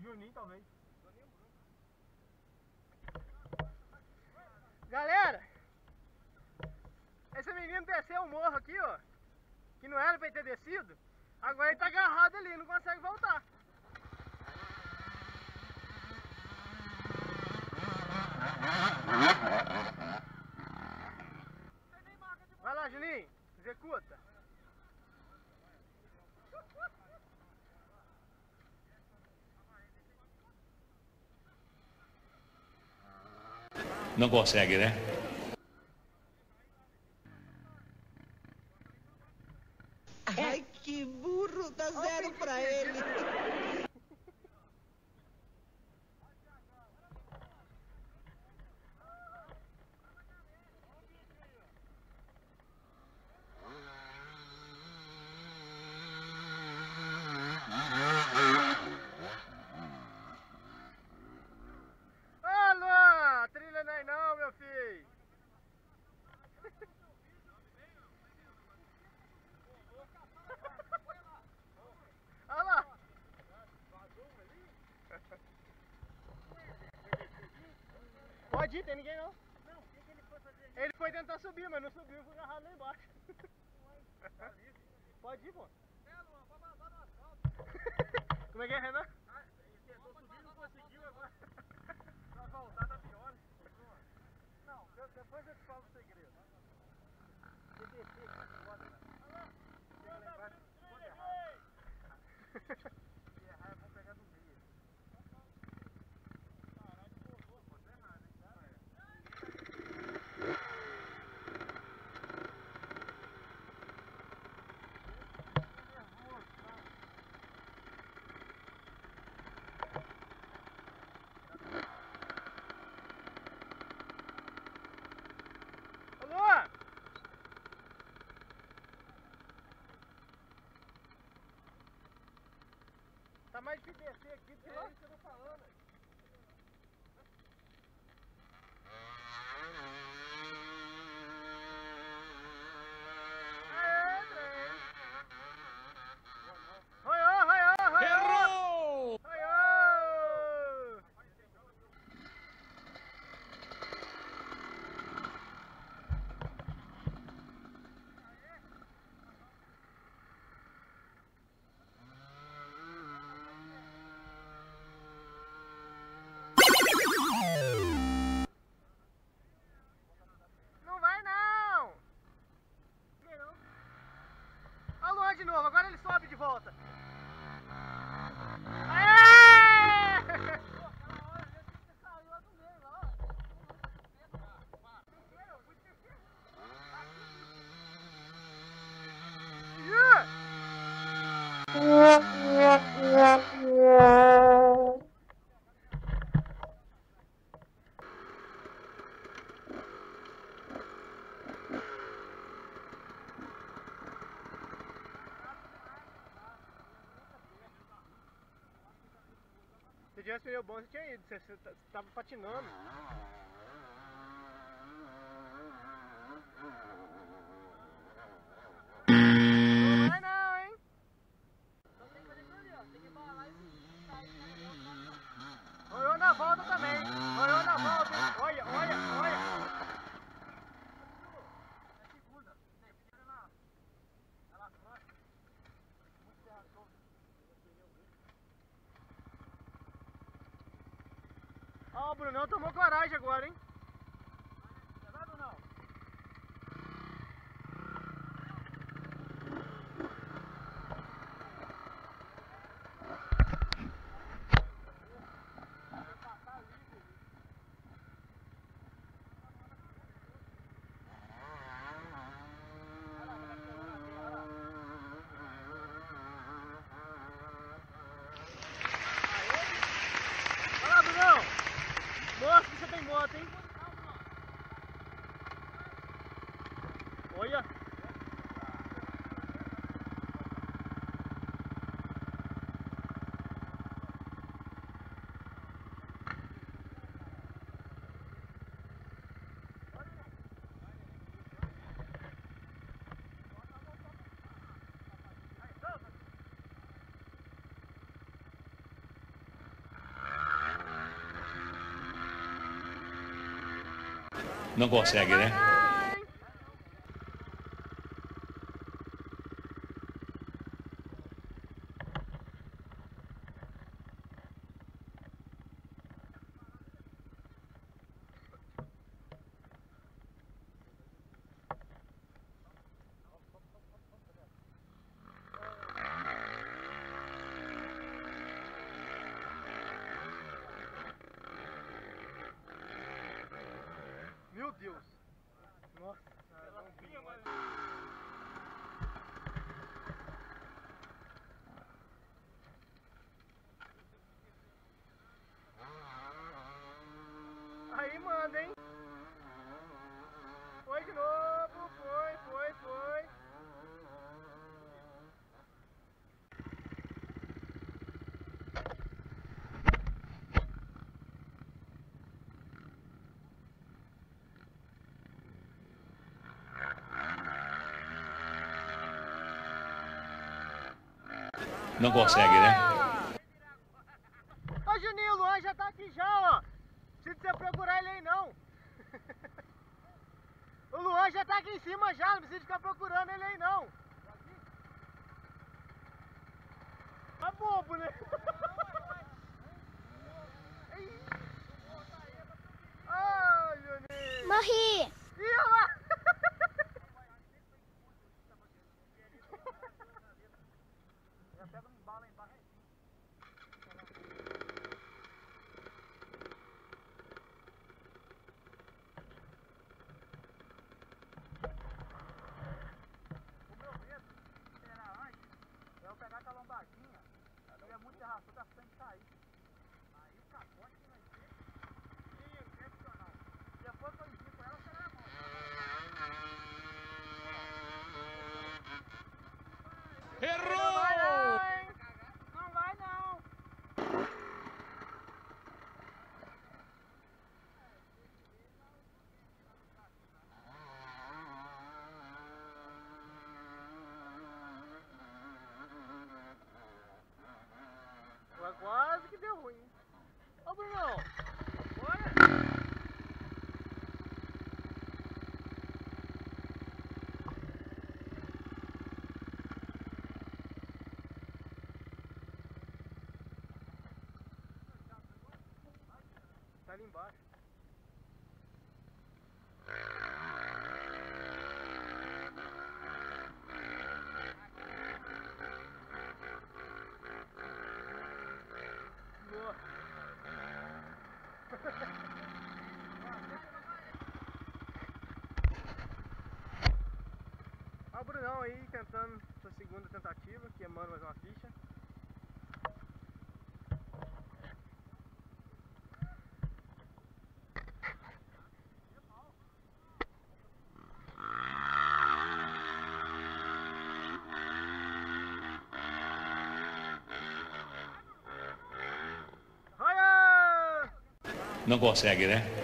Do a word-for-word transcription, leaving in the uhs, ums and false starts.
Juninho, talvez. Galera, esse menino desceu o morro aqui, ó, que não era pra ele ter descido. Agora ele tá agarrado ali, não consegue voltar. Vai lá, Juninho, executa. Não consegue, né? Ai, que burro, dá zero pra ele. Alô, trilha não é não, meu filho. Olha lá. Pode ir, tem ninguém não. Não, o que, que ele foi fazer? Ele foi tentar subir, mas não subiu, foi agarrado lá embaixo. Pode ir, pô. Como é que é, Renan? Tentou subir e não conseguiu agora. Pra voltar tá pior. Não, depois eu te falo o segredo. Você descer aqui, pode, né? Chega lá embaixo, pode errar. Se errar é bom pegar do meio. Caralho, porra, pode errar, né? Alô? Tá mais difícil descer aqui do que lá. É isso que eu tô falando. Aê, trem. Roiô, roiô, roiô. Errou! Roiô. Não vai não. Alô, de novo, agora ele sobe de volta. Aê! Se tivesse pneu bom, você tinha ido, você, você, você tava patinando. Não vai não, hein? Então tem que fazer isso ali, ó. Tem que embalar e sair. Olhou na volta também. Olhou na volta, hein? Olha, olha, olha. Ó, o Brunão tomou coragem agora, hein? Vai, Brunão. Olha lá, Brunão. Mostra que você tem moto, hein? Não consegue, né? Meu Deus! Nossa, não vinha, mano. Aí manda, hein? Foi de novo, foi, foi, foi. Não consegue, né? Ô Juninho, o Luan já tá aqui já, ó. Não precisa você procurar ele aí não. O Luan já tá aqui em cima já, não precisa ficar procurando ele aí não. Tá bobo, né? Ai, Juninho. Morri! Ih, olha lá. Já pega um bala embaixo. O meu medo era antes, eu pegar aquela lombadinha, eu ia muito arrastar da frente sair. Aí o capote que vai ser excepcional. Depois que eu envio com ela, será a mão. Errou! Não vai não! Quase que deu ruim. Ô Brunão! Bora! Tá ali embaixo. Olha o Brunão aí tentando sua segunda tentativa, queimando mais uma ficha. Não consegue, né?